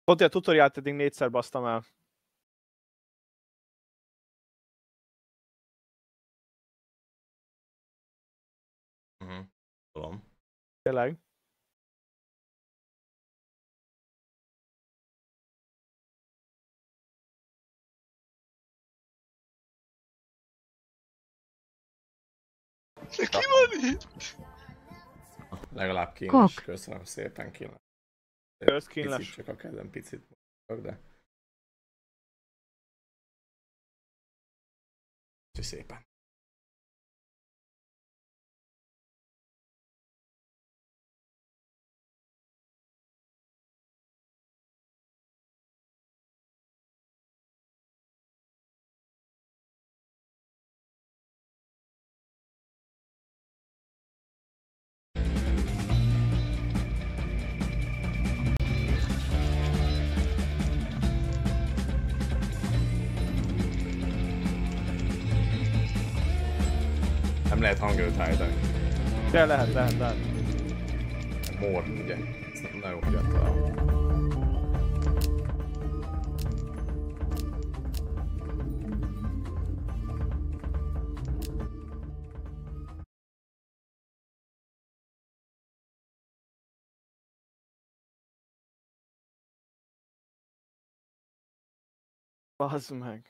Pont a tutoriált eddig 4-szer basztam el. Tudom. Tényleg. Ki van itt? Legalább kínos. Köszönöm szépen, kínos. Kösz, Picit kínos. csak a kezem, picit mondok, de... Köszönöm szépen. Nem lehet hangerőt állítani. De lehet. Mór, ugye? Ezt nagyon fiatal. Bazd meg.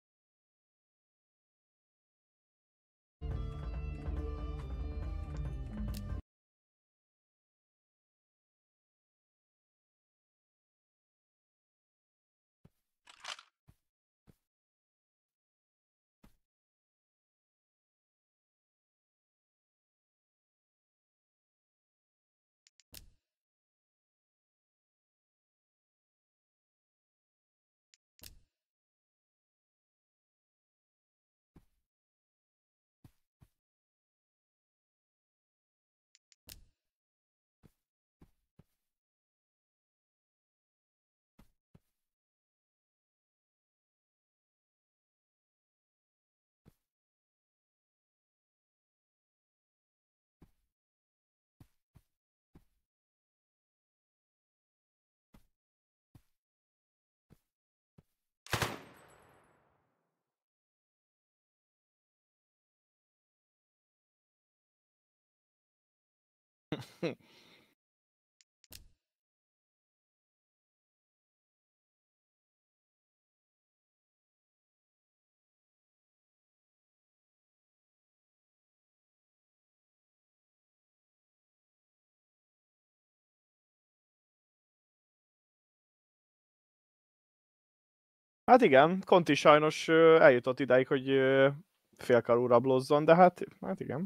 Hát igen, Conti sajnos eljutott idáig, hogy félkarú rablozzon, de hát igen.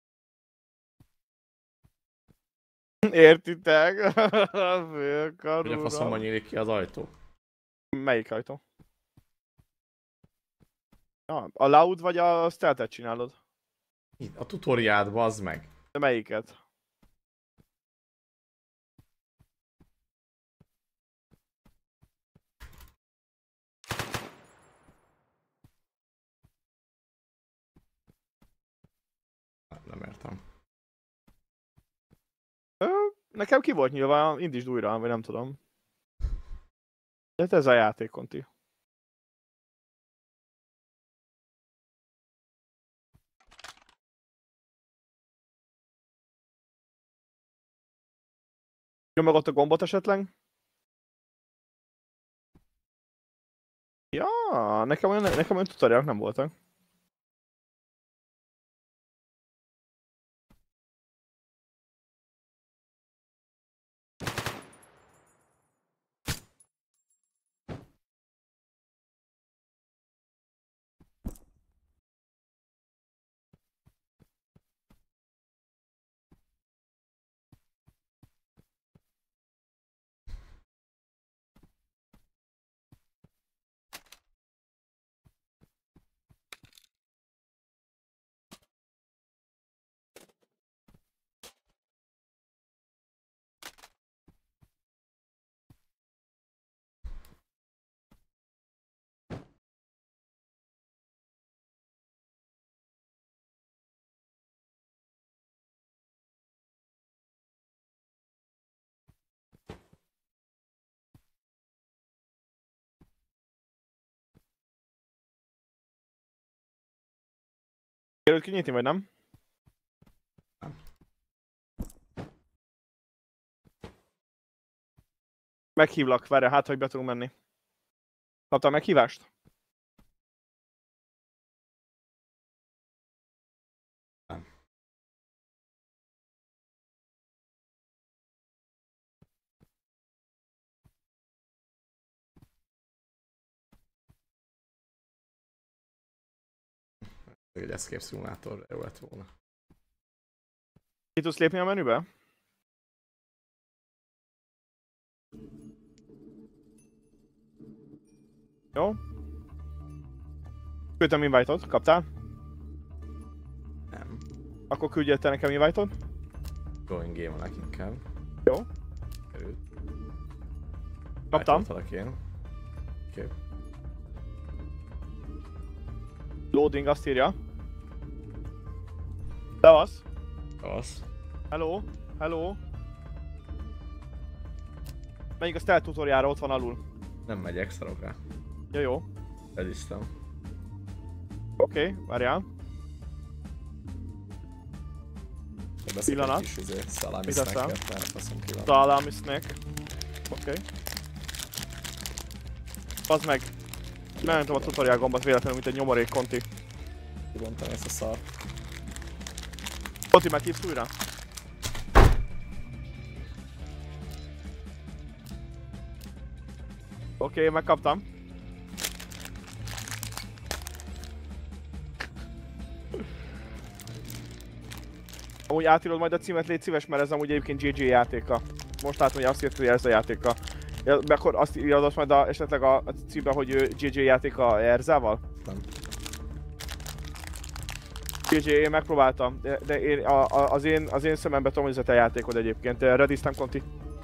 Értitek? Hogy a faszomban nyílik ki az ajtó? Melyik ajtó? A loud vagy a stealth-et csinálod? A tutoriált, bazd meg! De melyiket? Nem értem. Nekem ki volt nyilván, indítsd újra, vagy nem tudom. De hát ez a játék, Conti. Nyomogott a gombot esetleg? Ja, nekem olyan tutorialok nem voltak. Sikerült kinyitni, vagy nem? Nem. Meghívlak, várj, hát hogy be tudunk menni. Kaptál meghívást? Nem. Egy Escape Simulator jó lett volna. Ki tudsz lépni a menübe? Jó. Küldtem invite-ot, kaptál? Nem. Akkor küldjél te nekem invite-ot. Going game-a inkább. Jó. Került. Kaptam. Váltottalak én. Oké. Loading azt írja. Szevasz. Az. Hello. Hello. Menjünk a stealth tutorialra, ott van alul. Nem megyek, szarok rá. Ja, jó. Elisztem. Oké, várjál. Pillanat. Salami Mit teszem? snacket, mert faszom ki van. Salami snack. Oké. Az meg. Megmentem a tutorial gombot véletlenül, mint egy nyomorék konti. Kibontam ezt a szart. Konti, meghívsz újra? Oké, megkaptam. Amúgy átírod majd a címet, légy szíves, mert ez amúgy egyébként GG játéka. Most látom, hogy azt írt, hogy ez a játéka. Ja, akkor azt írod majd esetleg a címbe, hogy GG játéka Erzával? Nem. GG, én megpróbáltam, de én, az én szememben tudom, hogy ez a te játékod egyébként. Rediztem, Conti?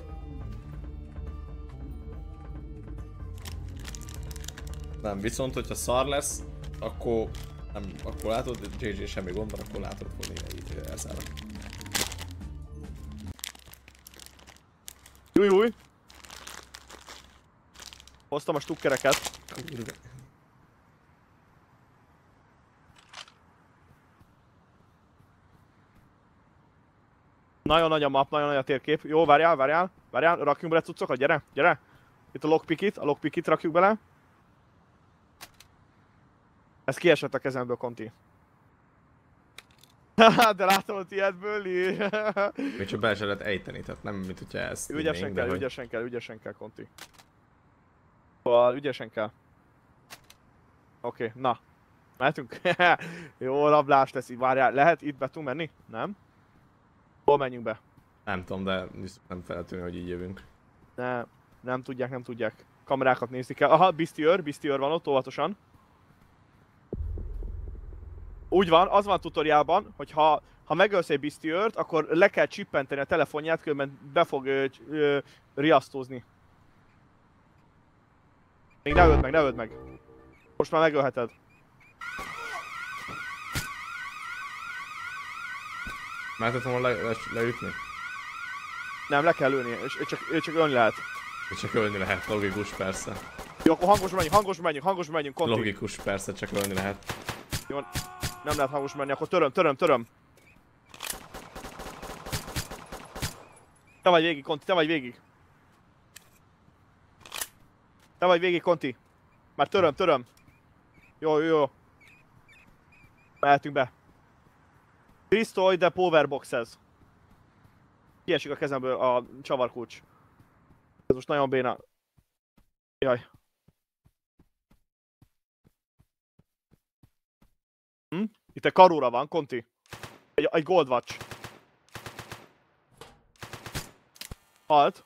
Nem, viszont hogyha szar lesz, akkor nem, akkor látod, JJ semmi gond van, akkor látod fogni így elszállnak. Júj. Hoztam a stukkereket. Nagyon nagy a map, nagyon nagy a térkép. Jó, várjál, rakjunk bele cuccokat, gyere. Itt a lockpickit rakjuk bele. Ez kiesett a kezemből, Conti. De látom, hogy ilyetből. Még csak bele se lehet ejteni, tehát nem mint hogyha ezt ügyesen kell, Conti. Szóval ügyesen kell. Oké, na. Mehetünk? Jó, rablás lesz, várjál. Lehet itt be tudunk menni? Nem? Hol menjünk be? Nem tudom, de nem feltűnő, hogy így jövünk. Nem tudják. Kamerákat nézni kell. Aha, Bisztiőr van ott, óvatosan. Úgy van, az van a tutoriálban, hogy ha megölsz egy Bisztiőrt, akkor le kell csippenteni a telefonját, különben be fog riasztózni. Még ne öld meg. Most már megölheted. Mehetettem volna leütni? Nem, le kell lőni, és csak ölni lehet. Csak ölni lehet, logikus persze. Jó, akkor hangos menjünk, Conti. Logikus persze, csak ölni lehet. Jó, nem lehet hangos menni, akkor töröm. Te vagy végig, Conti, te vagy végig, Conti. Már töröm. Jó. Mehetünk be. Destroy the powerboxes. Kiesik a kezemből a csavarkulcs. Ez most nagyon béna. Jaj. Itt egy karóra van, Conti. Egy Gold Watch. Halt.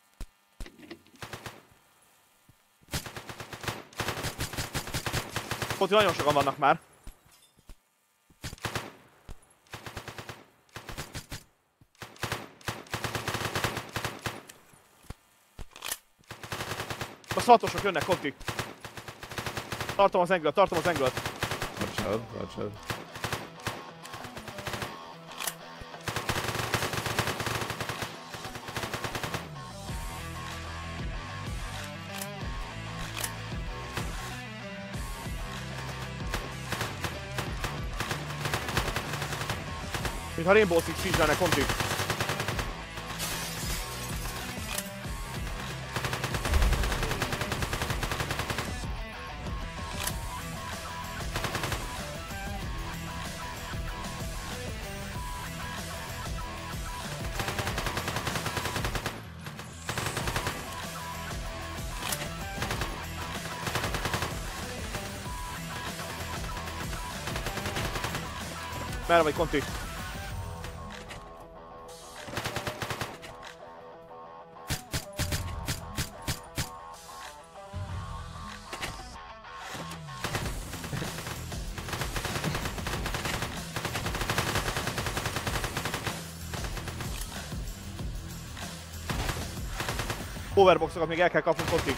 Conti, nagyon sokan vannak már. A szatosok jönnek, Conti. Tartom az engölt. Bocsánat. mintha Rainbow Six Siege lenne, Conti. Merre vagy, Conti? Powerboxokat még el kell kapnunk, Conti.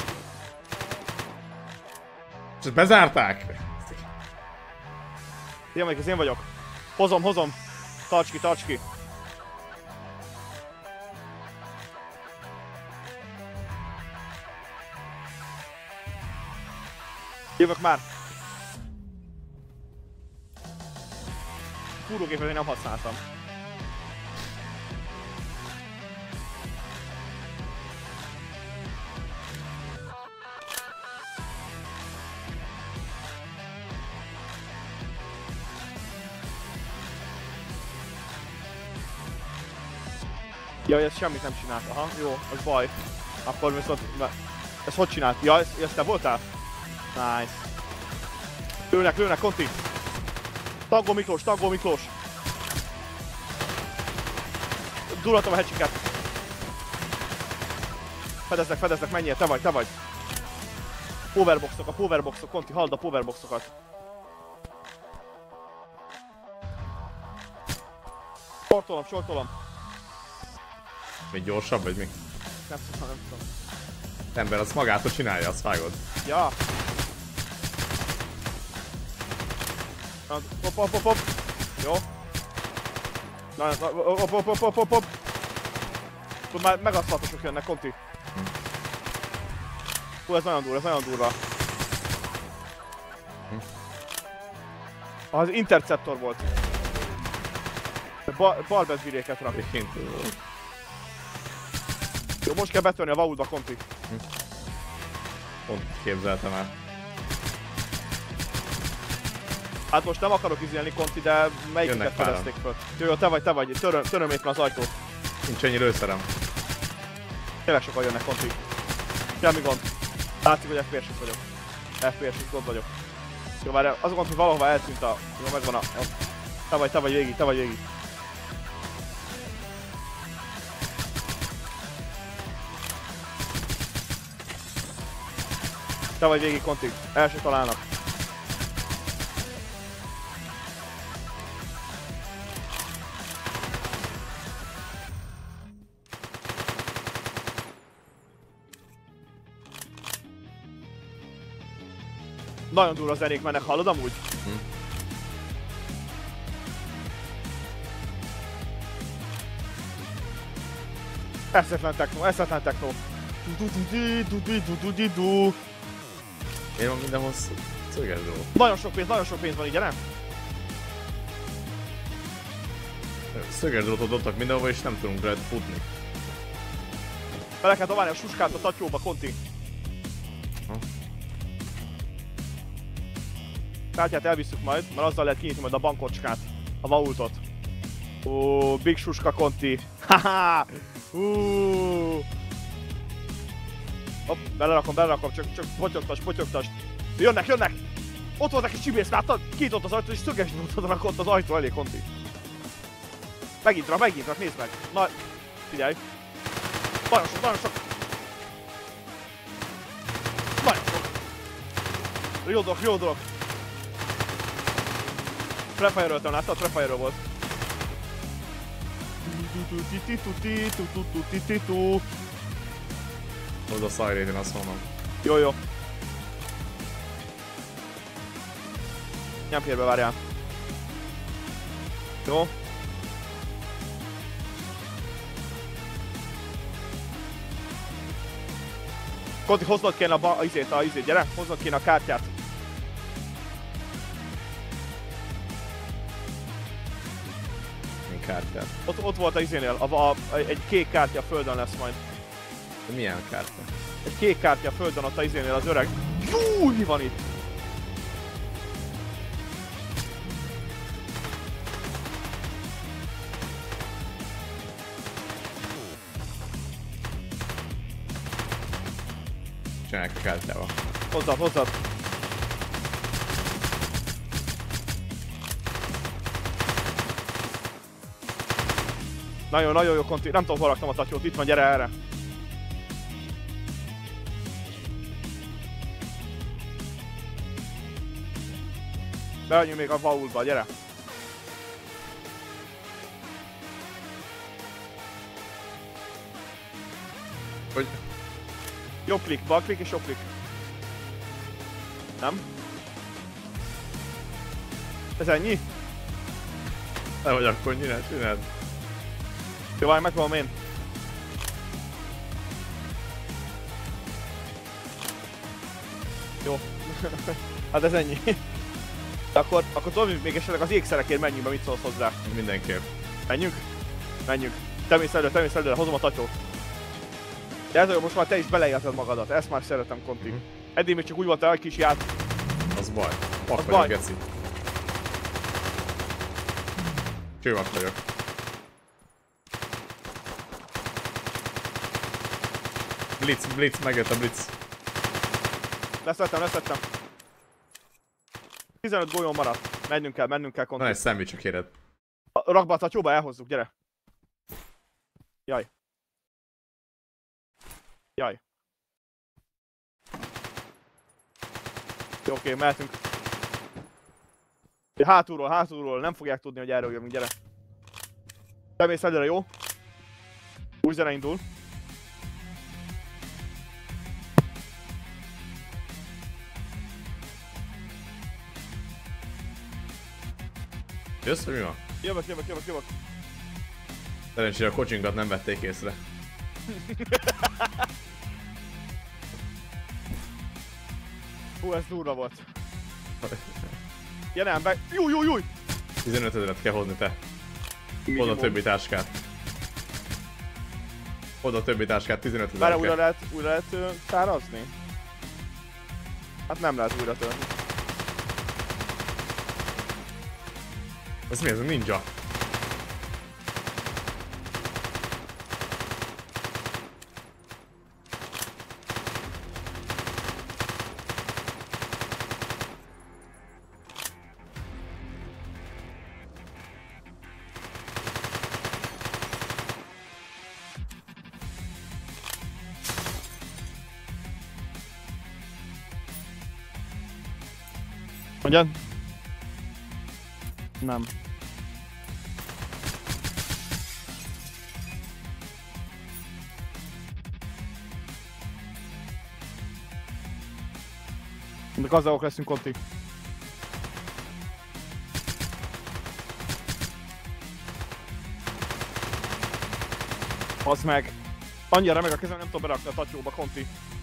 És ezt bezárták? Én vagyok. Hozom. Tarts ki. Jövök már. Fúrógépet én nem használtam. Jaj, ez semmit nem csinált. Aha, jó, az baj. Akkor viszont... Ezt hogy csinált? Ja, ezt te voltál? Nice. Lőnek, Conti. Taggó Miklós. Duratom a hecsiket. Fedeznek, menjél, te vagy. Powerboxok, Conti, halld a powerboxokat. Sortolom. Még gyorsabb vagy mi? Nem tudom. Ember azt magától csinálja, azt vágod. Ja. Hopp. Jó. Hopp. Már megaszfaltosok jönnek, Conti. Hú, ez nagyon durva. Az interceptor volt. Barbezviréket rak. Jó, most kell betörni a vaultba, Conti. Pont képzeltem el. Hát most nem akarok izélni, Conti, de melyiket fedezték föl? Jó, te vagy, töröm itt az ajtót. Nincs ennyi lőszerem. Tényleg sokan jönnek, Conti. Semmi gond. Látszik, hogy FPS-is vagyok. FPS-is gond vagyok. Jó, várjál, az a gond, hogy valahova eltűnt a... Jó, megvan a... Te vagy végig. Te vagy végig, Conti. El se találnak. Nagyon durva zenék mennek, hallod amúgy? Eszetlen techno. Miért van mindenhol szöges dolog? Nagyon sok pénz van, így, nem? Szöges drótot dobtak mindenhova és nem tudunk rá futni. Bele kell dobálni a suskát a tatyóba, Conti. Kártyát elvisszük majd, mert azzal lehet kinyitni majd a bankocskát, a vaultot. Ó, big suska, Conti. Haha! Hopp, belerakom, csak potyogtasd. Jönnek! Ott volt egy kis csibész, láttad? Kinyitott az ajtó és szöges drótot rakott az ajtó elé, Conti. Megint rak, nézd meg. Na, figyelj. Nagyon sok. Jó dolog. Prefire-öltem, láttad? Prefire volt. Hozd a szajrét, én azt mondom. Jó. Nem fér be, várjál. Jó. Conti, hoznod kéne a izét, gyere! Hoznod kéne a kártyát. kártyát? Ott volt a izénél, egy kék kártya a földön lesz majd. De milyen kártya? Egy kék kártya a földön ott a izénél az öreg. Jú, mi van itt? Csinálják a kártyával. Hozzád, hozzád. Nagyon jó konti. Nem tudom, hol raktam a tatyót. Itt van, gyere erre. Beadjunk még a vaultba, gyere. Hogy? Jobb klik, bal klik és jobb klik. Nem? Ez ennyi? Nehogy akkor csináld. Jó, várj, megpróbálom én. Jó. Hát ez ennyi. De akkor tovább még esetleg az ékszerekért menjünk be, mit szólsz hozzá? Mindenképp. Menjünk? Menjünk. Te mész előre, hozom a tatyót. De ez olyan, most már te is beleélted magadat, ezt már szeretem, Conti. Eddig még csak úgy volt egy kis ját. Az baj. Pak baj. vagyok, geci. Csővak vagyok. Blitz, megjött a blitz. Leszettem. 15 golyón maradt. Mennünk kell, Conti. Van egy szendvics a kéred. Rakd be a tatyóba, elhozzuk, gyere. Jaj. Jó, oké, mehetünk. Hátulról, nem fogják tudni, hogy erről jövünk, gyere. Bemész előre, jó? Új zene indul. Jössz, vagy mi van? Jövök. Szerencsére a kocsinkat nem vették észre. Hú, ez durva volt. Jelen be. Júj! 15 000-et kell hozni te. Oda a többi táskát. 15 000 Várj, újra lehet szárazni? Hát nem lehet újra törni. Ez mi ez a ninja? Mondjad? Nem. De gazdagok leszünk, Conti. Az meg. Annyira meg a kezem, nem tudom berakni a tatyóba, Conti.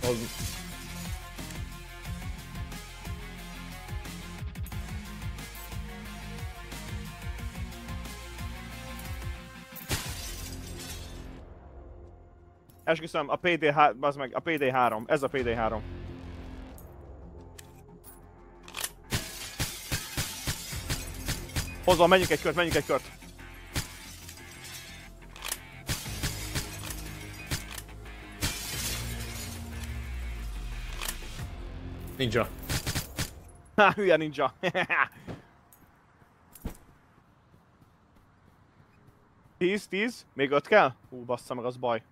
Esküszöm, a PD3, ez a PD3. Hozva, menjünk egy kört. Ninja. Ha, hülye ninja. Tíz? Még 5 kell? Hú, bassza meg, az baj.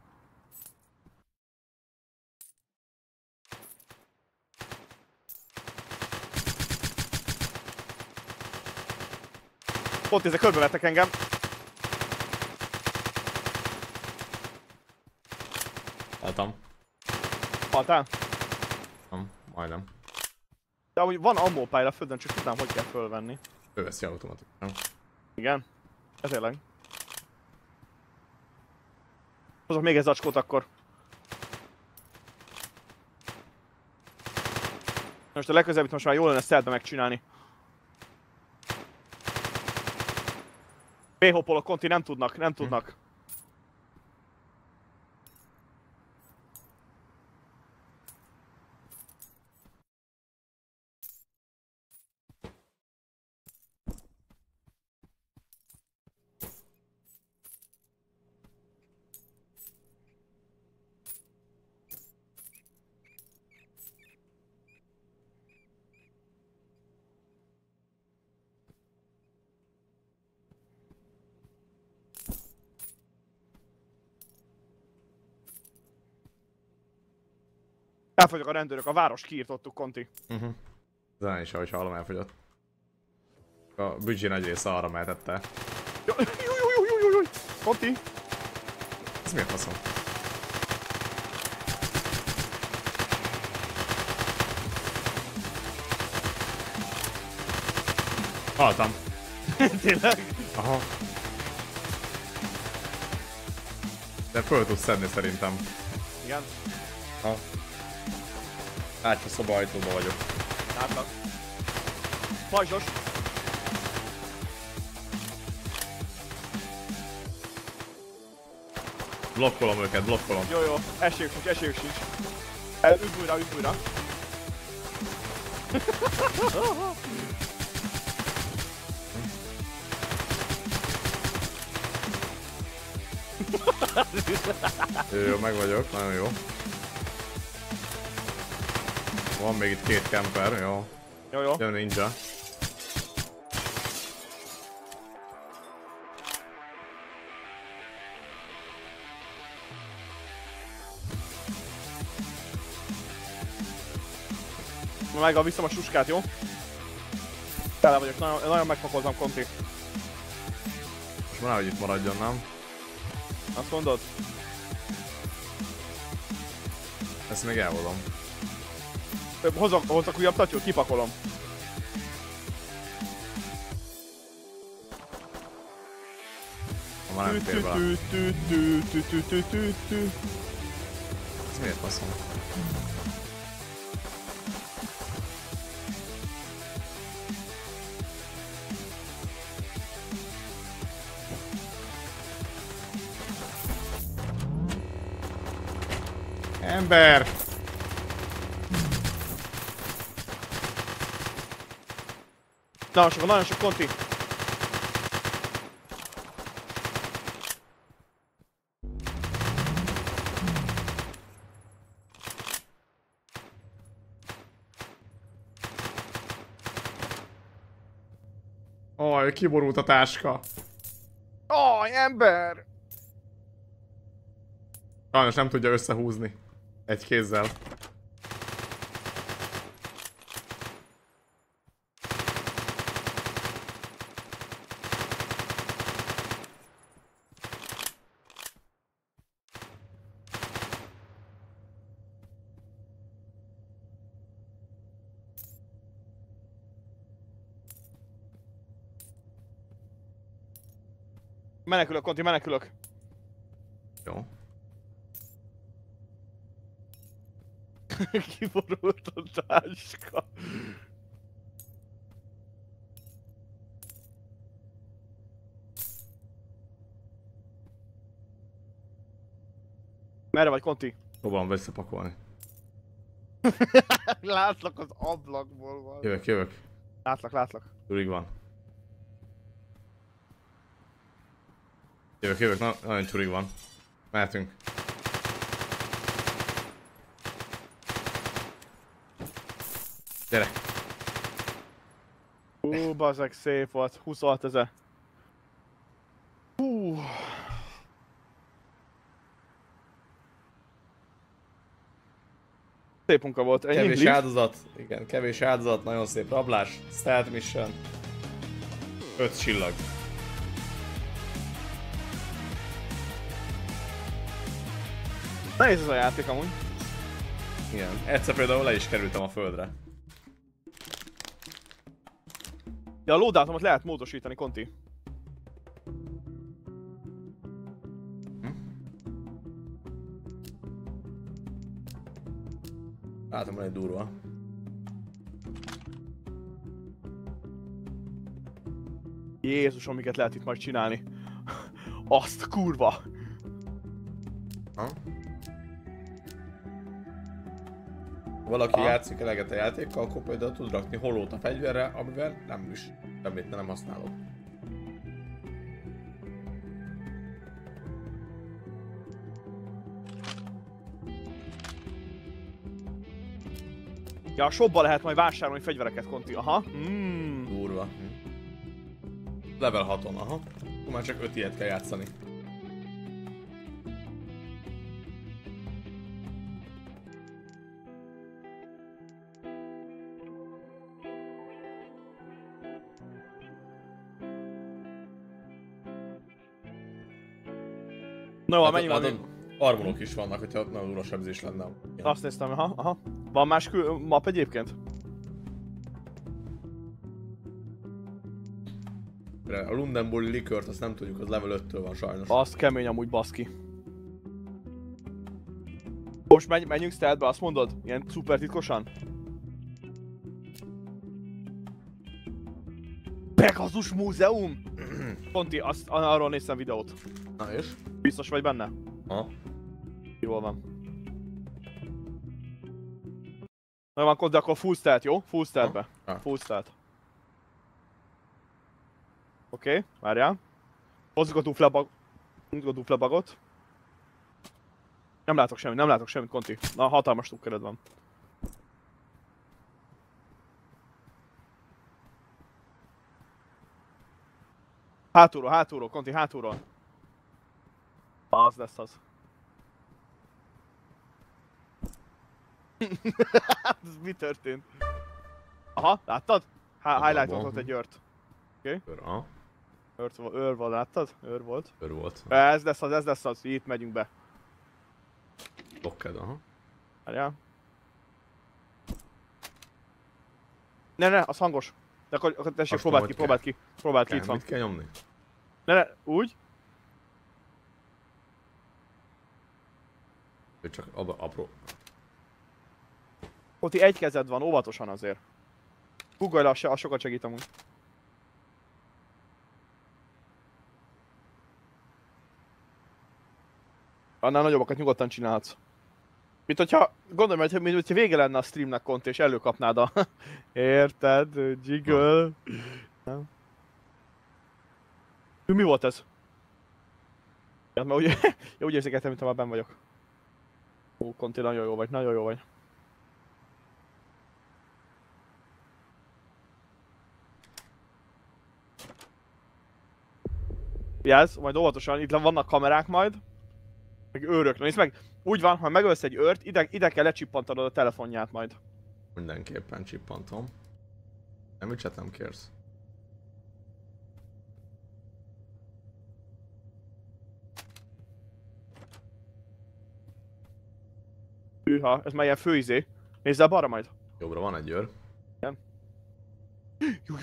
Pont ezek körbevettek engem. Haltam. Haltál? Nem, majdnem. De amúgy van ammópálya a földön, csak tudnám, hogy kell fölvenni. Fölveszi automatikusan. Igen? Ez tényleg. Hozok még egy zacskót akkor. Most a legközelebb most már jól lenne stealthbe megcsinálni. B-hoppolok, Conti, nem tudnak, nem tudnak. Elfogyok a rendőrök, a város kiirtottuk, Conti. Zene is, ahogy hallom, elfogyott. A büdzsé nagy része arra mehetette. Jújjújjújjújjújjújjúj! Conti! Ez miért faszom? Haltam. Tényleg? Aha. De föl tudsz szedni szerintem. Igen. Ha. Hátsó szoba ajtóba vagyok. Látlak. Pajzsos! Blokkolom őket, blokkolom. Jó, jó. Esélyük sincs, esélyük sincs. Üdv újra, üdv újra. Jó, meg vagyok, nagyon jó. Van még itt 2 camper, jó. Jó, jó. Jön ninja. Meg viszem a suskát, jó? Tele vagyok, nagyon megfakozom, Conti. Most már hogy itt maradjon, nem? Azt mondod? Ezt még elhozom. Hozzak újabb tatyót, kipakolom. Ha már nem fér bele. Ez miért faszom? Ember! Nagyon sok, Conti. Aj, kiborult a táska. Aj, ember! Sajnos nem tudja összehúzni. Egy kézzel. Menekülök, Conti, menekülök. Jó. Kiborult a táska. Merre vagy, Conti? Próbálom visszapakolni. Látlak az ablakból van. Jövök. Látlak. Turig van. Jövök, nagyon csurig van. Mehetünk. Gyere! Bazeg, szép volt. 26 000. Szép munka volt. Ennyi Kevés lift. áldozat. Igen, kevés áldozat, nagyon szép rablás. Stealth mission. 5 csillag. Nehéz ez a játék amúgy. Igen, egyszer például le is kerültem a földre. Ja, a loadátomot lehet módosítani, Conti. Látom, hogy egy durva. Jézusom, miket lehet itt majd csinálni. Azt a kurva! Ha? Valaki játszik eleget a játékkal, akkor például tud rakni holót a fegyverre, amivel nem is semmit nem használod. Ja, a shopba lehet majd vásárolni fegyvereket, Conti. Aha. Durva. Level 6-on, aha. Akkor már csak 5 ilyet kell játszani. Na jó, menjünk valami. Armonok is vannak, hogyha nagyon durva sebzés lenne. Igen. Azt néztem, aha. Van más map egyébként? A Lundenburgi likört azt nem tudjuk, az level 5-től van sajnos. Az kemény amúgy, baszki. Most menjünk stealthbe, azt mondod? Ilyen szuper titkosan? Pegasus Múzeum! Conti, arról néztem videót. Na és? Biztos vagy benne? Ha? Jól van. Na van, de akkor full stealth, jó? Full stealthbe. Full stealth. Oké, várjál. Hozzuk a dupla bagot. Nem látok semmit, Conti. Na, hatalmas tukkered van. Hátulról, Conti, hátulról. Az lesz az. Ez mi történt? Aha, láttad? Highlight-oltott egy őrt. Oké. Aha. Őr volt, láttad? Őr volt. Őr volt. Ez lesz az, itt megyünk be. Blokked, aha. Várjál. Ne, az hangos. De akkor tessék, próbáld ki, itt van. Mit kell nyomni? Ne, úgy. Ő csak apró. Ott egy kezed van, óvatosan azért. Guggolj le, az sokat segít amúgy. Annál nagyobbakat nyugodtan csinálhatsz. Mint hogyha, gondolom, hogyha vége lenne a streamnek, Conti, és előkapnád a... Érted? Jiggle. Nem. Mi volt ez? Ja, mert úgy érzékeltem, mintha már benn vagyok. Conti, nagyon jó vagy. Jelz, majd óvatosan, itt vannak kamerák majd. Meg őrök, nézd meg, úgy van, ha megölsz egy őrt, ide kell lecsippantanod a telefonját majd. Mindenképpen csippantom. Nem, mit nem kérsz. Hűha, ez már ilyen főizé. Nézzel balra majd. Jobbra van egy őr. Igen. Júj.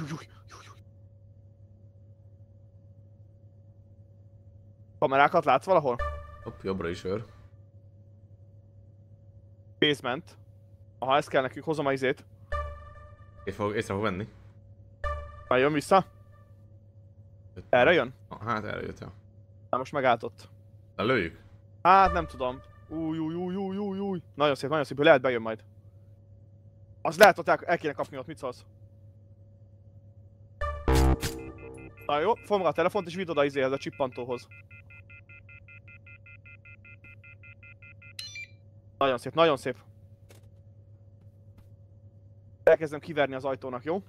Kamerákat látsz valahol? Hopp, jobbra is őr. Basement. Aha, ez kell nekünk, hozom a izét. Észre fog venni. Már jön vissza? Erre jön? Hát erre jött, ja. Na most megállt ott. Na lőjük. Hát nem tudom. Új. Nagyon szép, lehet bejön majd. Az lehet ott el kéne kapni ott, mit szólsz? Na jó, fogom a telefont és vidd oda izéhez, a csippantóhoz. Nagyon szép. Elkezdem kiverni az ajtónak, jó?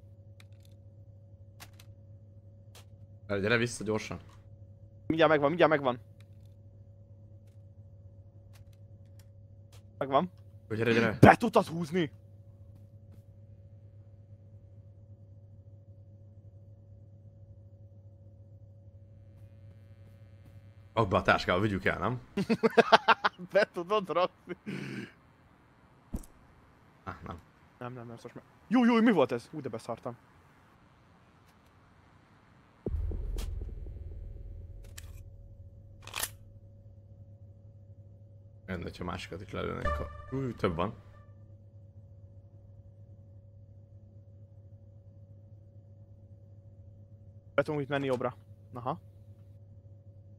Gyere vissza gyorsan. Mindjárt megvan. Megvan. Gyere. Be tudtad húzni? Abba a táskával vigyük el, nem? Be tudod rakni? Nem. Nem, most meg... Júj, mi volt ez? De beszartam. Jön, hogyha másikat is lelőnénk. Több van. Be tudunk itt menni jobbra. Aha.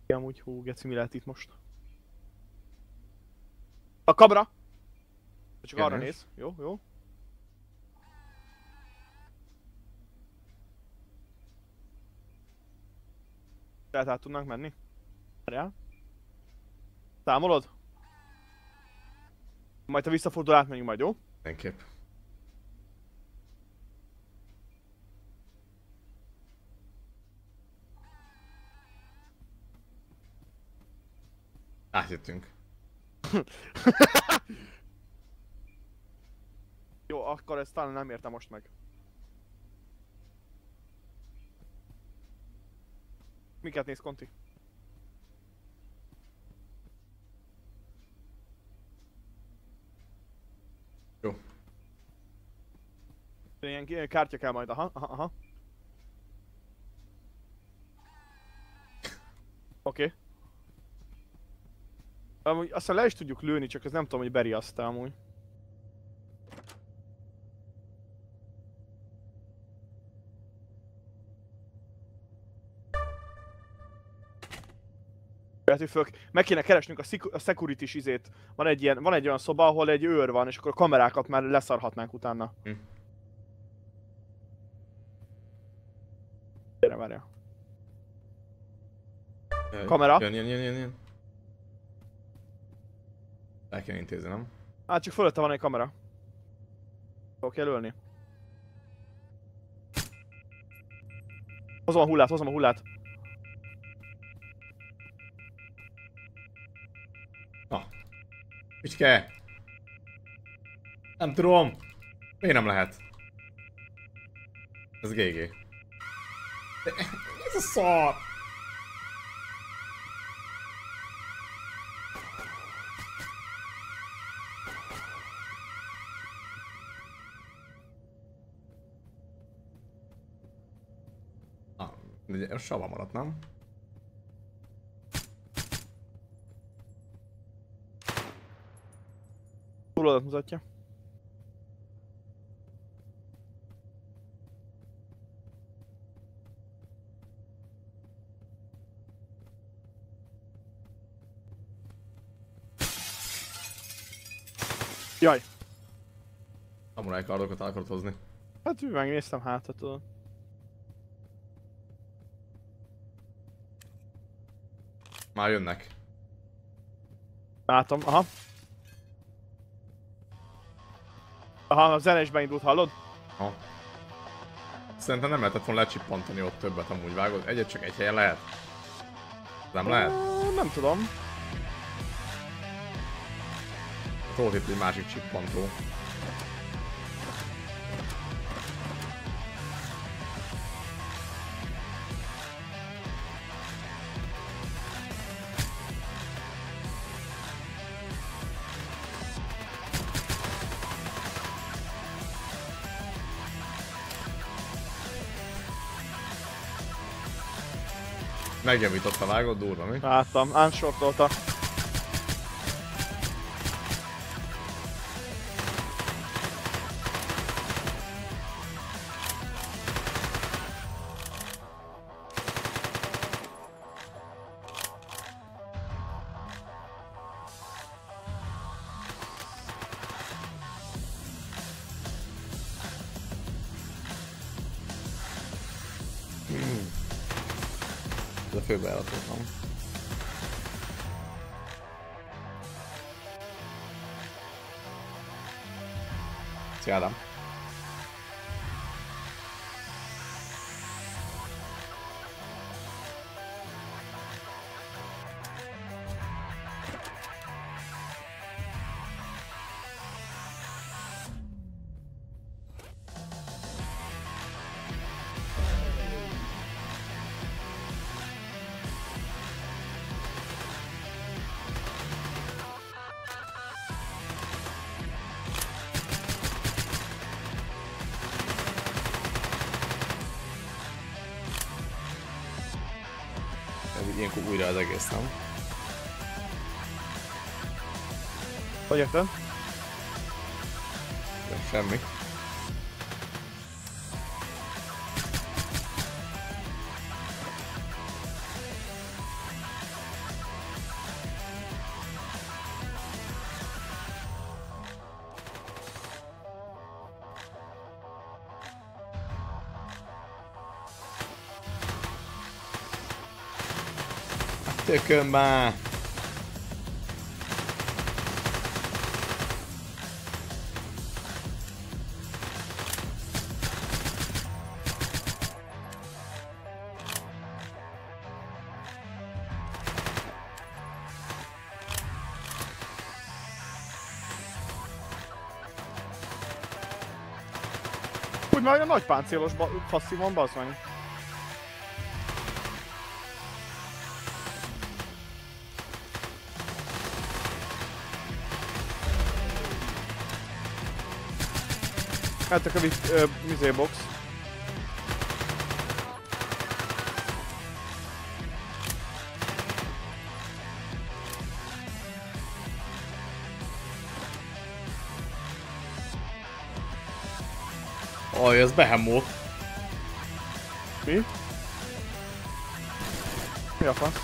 Amúgy, hú, geci, mi lehet itt most? A kamera! Csak arra néz. Jó, jó. Tehát át tudnánk menni? Várjál. Számolod? Majd ha visszafordul, átmenjünk majd, jó? Mindenképp. Átjöttünk. Jó, akkor ezt talán nem értem most meg. Miket néz Conti? Jó. Ilyen kártya kell majd, aha. Oké. Amúgy aztán le is tudjuk lőni, csak ez nem tudom, hogy beri azt amúgy. Meg kéne keresnünk a security-s izét. Van egy olyan szoba, ahol egy őr van, és akkor a kamerákat már leszarhatnánk utána. Gyere, várjál. Kamera. Jön. El kell intézni, nem? Hát csak fölötte van egy kamera. Fogok jelölni. Hozom a hullát. Na. Picske! Nem tudom! Miért nem lehet? Ez GG. Ez a szar! De sava maradt, nem? Túlodat mutatja. Jaj! Samurai kardokat el akarod hozni. Hát megnéztem hátat, tudod. Már jönnek. Látom, aha. Aha, a zene is beindult, hallod? Ha. Szerintem nem lehetett volna lecsippantani ott többet amúgy, vágod? Egyet csak egy helyen lehet? Nem lehet? Nem tudom. Volt itt egy másik csippantó. Megjavította, vágod, durva, mi? Láttam, unshortolta. Ez a főbejáratot, nem? Szia, Ádám! Ilyenkor újra az egész, nem? Hogy érted? De semmi. Tökön már! Úgy már olyan nagy páncélos passzív van, bazd meg. Mentek a box. Aj, ez Behemoth. Mi? Mi a fasz?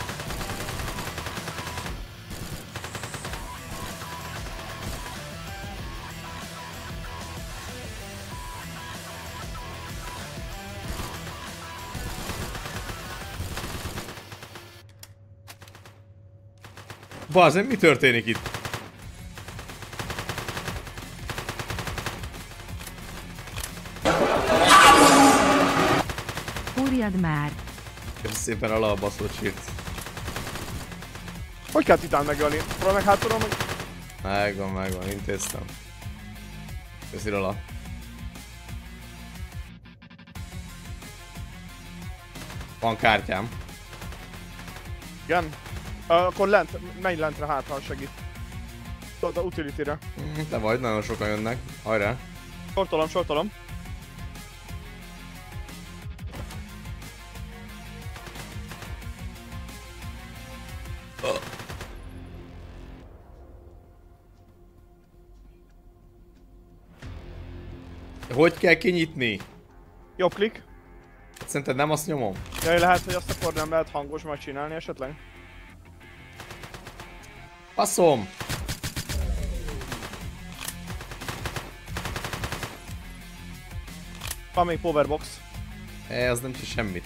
Bazen, mi történik itt? Fúrjad már! Köszönöm szépen a lalbaszott sírt. Hogy kell titán megölni? Próbálj meg hátulról, hogy... Megvan, intéztem. Köszi Lala. Van kártyám. Igen? Akkor lent, menj lentre hátra, ha segít. Tudod, a utility-re. Te vagy, nagyon sokan jönnek. Hajrá. Sortolom. Hogy kell kinyitni? Jobb klik. Szerinted nem azt nyomom? Jaj, lehet, hogy azt akkor nem lehet hangos majd csinálni esetleg? Faszom! Van még powerbox. Ez nem csinál semmit.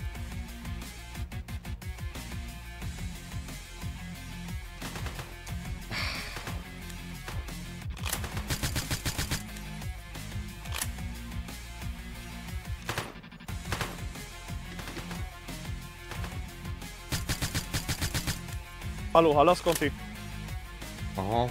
Halló, hallasz, Conti? Aha.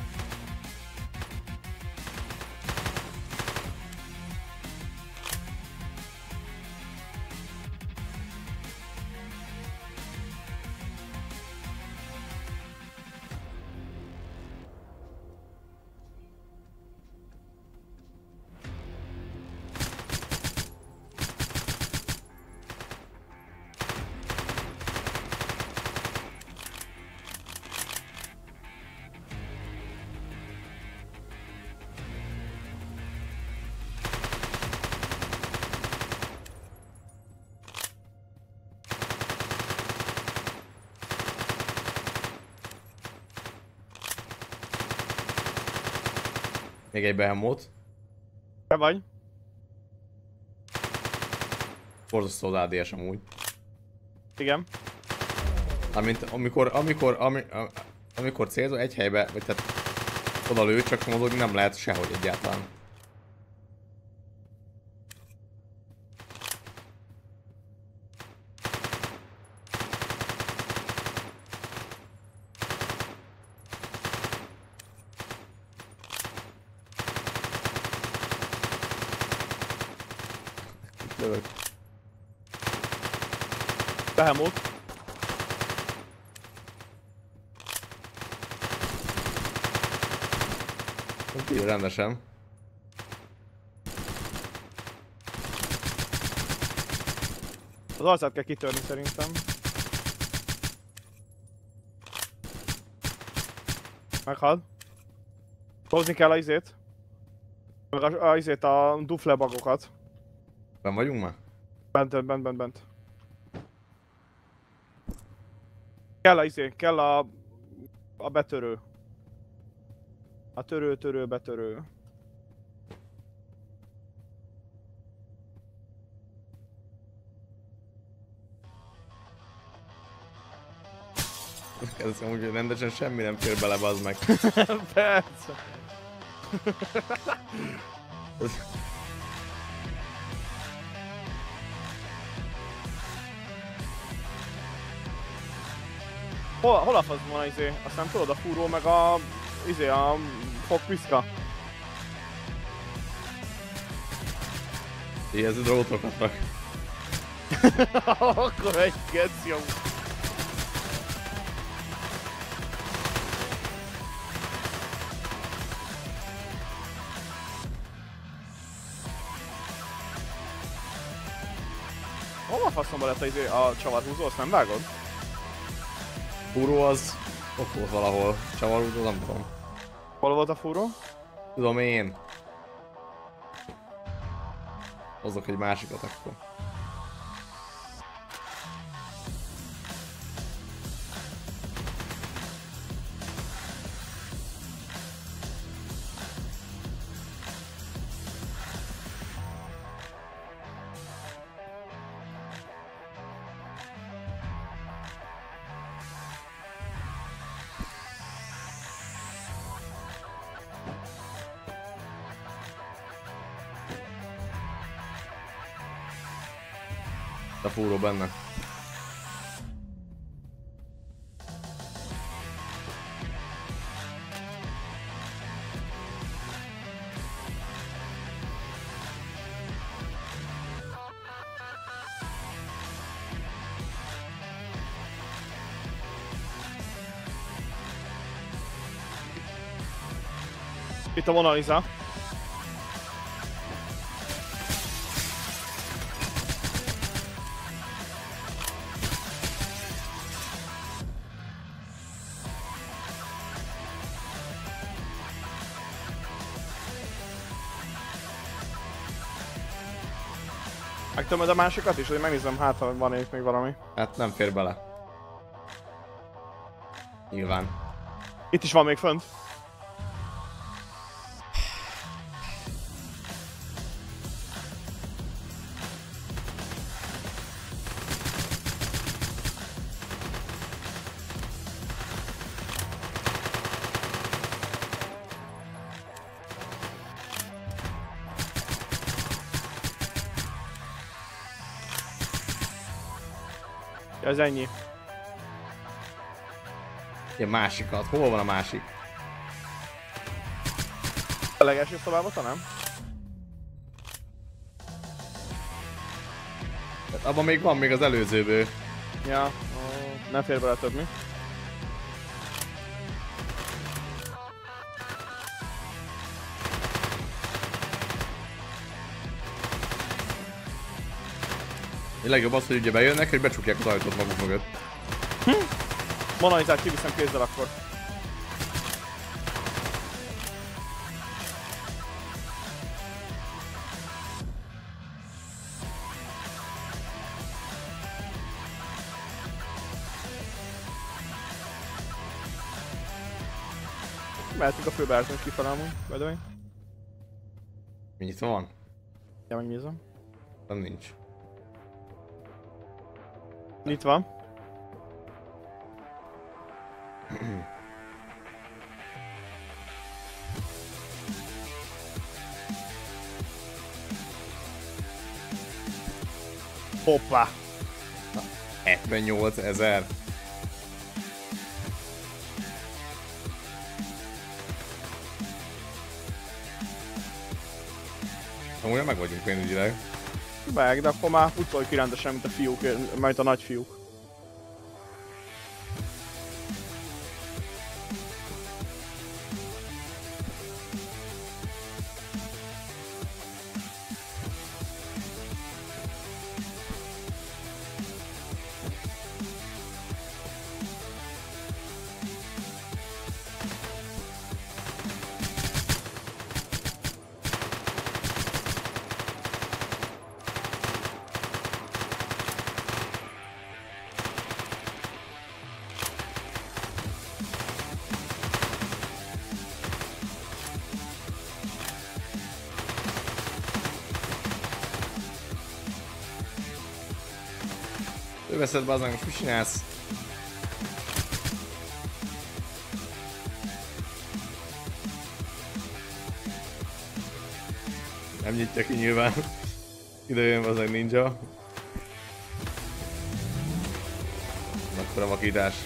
Még egy Behemoth. Te vagy? Borzasztó az ADS amúgy. Igen. Amint amikor célzol egy helybe, vagy tehát oda lő, csak mozogni nem lehet sehogy egyáltalán. Lövök. Behemoth. Bír rendesen. Az arcát kell kitörni szerintem. Meghal. Hozni kell a izét. Meg a izét, a dufle bagokat. Ben vagyunk már? Bent. Kell a izé, kell a betörő. A törő, betörő. Ez amúgy rendesen semmi nem fér bele, bazd meg. Persze. Hol a faszban van izé? Azt nem tudod, a fúró meg a izé a fogpiszka? Éhez drótokat rak. Akkor egy geci amúgy. Hol a faszomba lett a csavarhúzó, azt nem vágod? Fúró az ott volt valahol. Csavarúzó, nem tudom. Hol volt a fúró? Tudom én. Hozzak egy másikat akkor. A fúró benne. Itt a Mona Lisa. Megtömöd a másikat is, hogy megnézem, hát ha van itt még valami. Hát nem fér bele. Nyilván. Itt is van még fönt. Ja, ez ennyi. Ilyen másikat. Hol van a másik? A legelső szobában, nem? Hát abban még van még az előzőből. Ja, nem fér bele több, mi? A legjobb az, hogy ugye bejönnek, hogy becsukják az ajtót maguk mögött. Mona Lisát kiviszem kézzel akkor. Mehetünk a főbeállítónk kifele amúgy, by the way. Mi nyitva van? Ja, megnézem. Nem nincs. Itt van. Hoppá! 78 000. Amúgy meg vagyunk pénzügyileg. Meg, de akkor már pucolj ki rendesen, mint a fiúk, majd a nagy fiúk. Ő veszed be aznak, most mit csinálsz? Nem nyitja ki nyilván. Ide jön az egy ninja. Akkora vakítás.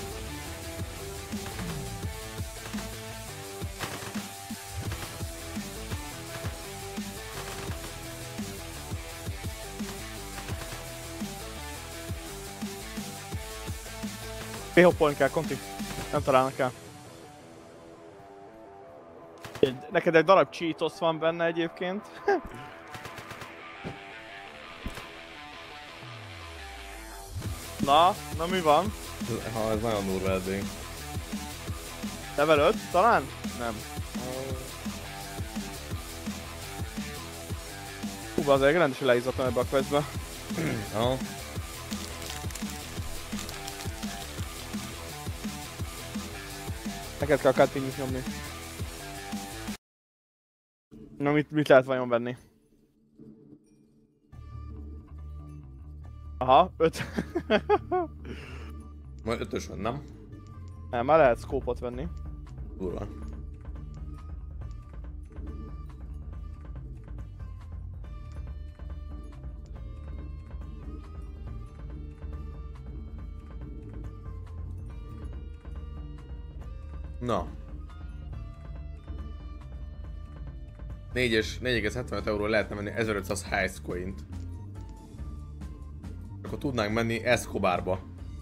P-hoppolni kell, Conti. Nem találnak el. Neked egy darab Cheetos van benne egyébként. Na mi van? Ha ez nagyon durva eddig. Level 5 talán? Nem. Hú, azért rendesen leizzadtam ebbe a questbe. Aha. Neked kell a cutpinnyt nyomni. Na mit lehet vajon venni? Aha, 5. Majd 5-ös van, nem? Nem, már lehet scope-ot venni. Durva. Na. 4,75 euró lehetne menni 1500 Heist coint. Akkor tudnánk menni Escobarba.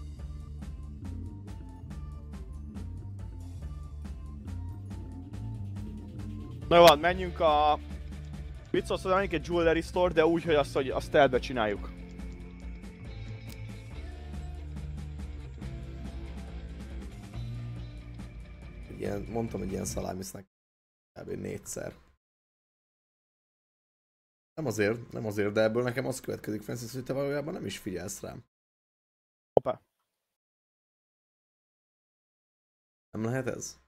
Na jó, van, menjünk a... Mit szólsz, hogy menjünk egy jewelry store, de úgy, hogy azt stealthbe csináljuk. Ilyen, mondtam, hogy ilyen szalámisznek kb. 4-szer. Nem azért, de ebből nekem az következik, Francis, hogy te valójában nem is figyelsz rám. Hoppá. Nem lehet ez?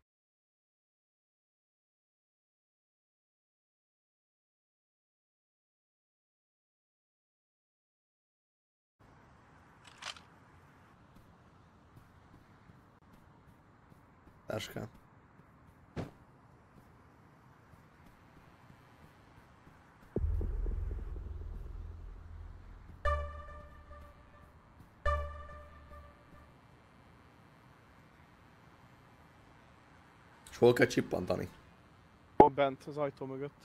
Táskán. És hol kell csippantani? Ott bent az ajtó mögött.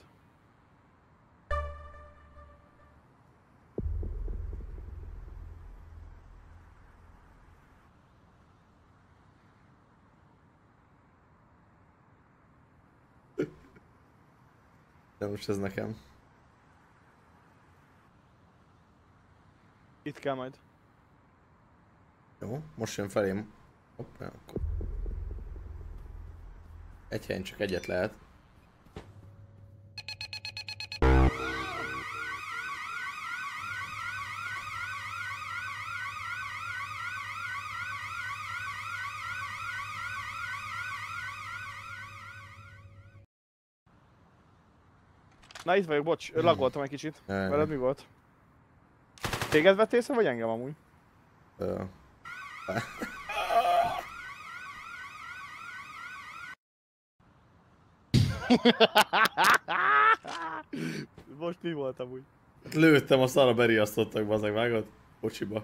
De most ez nekem. Itt kell majd. Jó, most jön felém. Hopp, ja, akkor. Egy helyen csak egyet lehet. Na itt vagyok, bocs, lagoltam egy kicsit. Veled mi volt? Téged vett észre, vagy engem amúgy? Most mi volt amúgy? Lőttem, a szarra beriasztottak, bazeg, vágod? Kocsiba.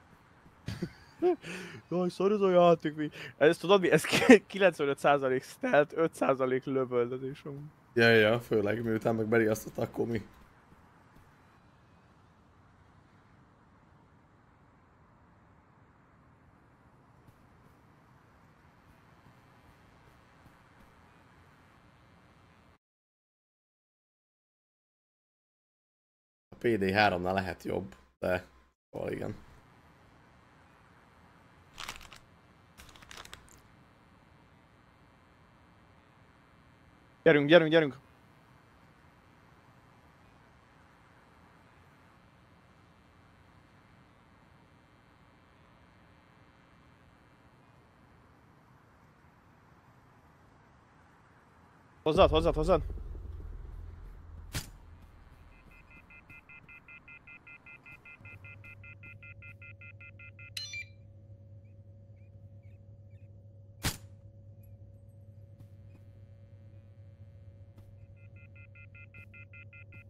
Jaj, szorozó játék mi? Ez tudod mi? Ez 95% stealth, 5% lövöldözés amúgy. Ja, főleg, miután meg beriasztottak, akkor mi? A PD3-nál lehet jobb, de... Szóval igen. Gyerünk! Hozzad!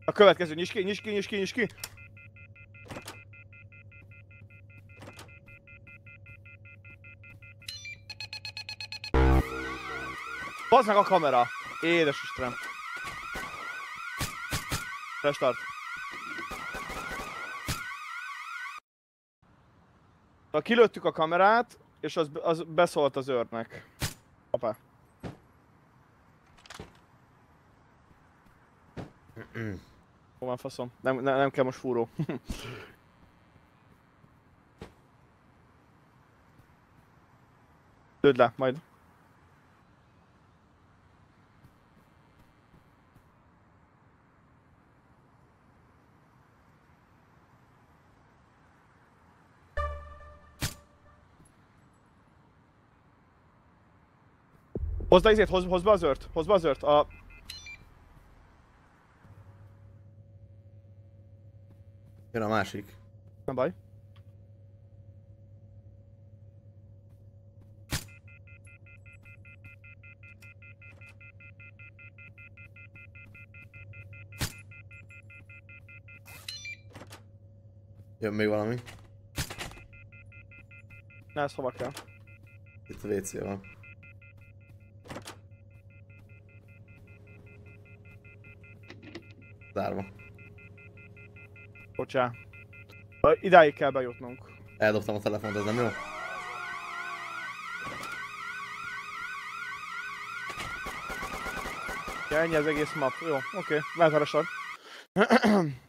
A következő, nyisd ki, nyisd ki, nyisd ki, nyisd ki. Bazd meg a kamera! Édes Istenem. Restart. Kilőttük a kamerát, és az beszólt az őrnek. Hoppá. Hol van faszom? Nem kell most fúró. Lőd le, majd. Hozd izét, hozd be az őrt, hozd be az őrt. Jön a másik. Nem baj. Jön még valami. Na, ez hova kell? Itt a WC van. Zárva. Bocsá. Idáig kell bejutnunk. Eldobtam a telefont, ez nem jó? Ja, ennyi az egész map. Jó, oké. Lehet a sor.